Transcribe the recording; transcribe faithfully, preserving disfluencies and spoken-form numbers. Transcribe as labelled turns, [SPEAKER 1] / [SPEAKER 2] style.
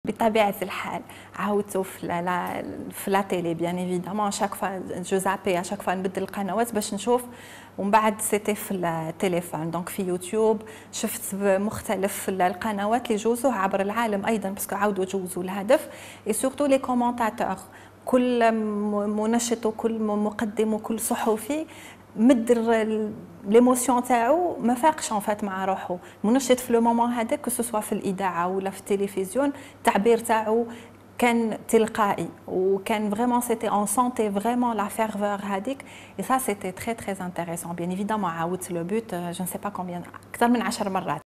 [SPEAKER 1] بطبيعه الحال عاودته في لا في لا تيلي بيان ايفيدامون شاك فوا جو زابي شاك فوا نبدل القنوات باش نشوف، ومن بعد سيتي في التليفون دونك في يوتيوب شفت مختلف القنوات اللي جوزوه عبر العالم ايضا باسكو عاودوا جوزوا الهدف اي سورتو لي كومونتاتور، كل منشط وكل مقدم وكل صحفي مد ليموسيون تاعو ما فاقش ان فات مع روحه، منشط في لو مومون هذاك كو سوا في الاذاعه ولا في التلفزيون التعبير تاعو كان تلقائي وكان فريمون سيتي اون سونتي فريمون لا فيرفور هذيك اي سا سيتي تري تري انتريسون بيان ايفيدامون عاودت لو بوت جو نسي با كومبيان اكثر من عشر مرات.